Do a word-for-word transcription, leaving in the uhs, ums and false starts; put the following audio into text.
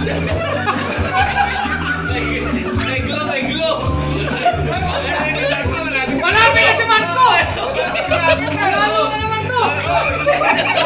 May glow, may glow. Malapit na si Marco! Malapit na naman to!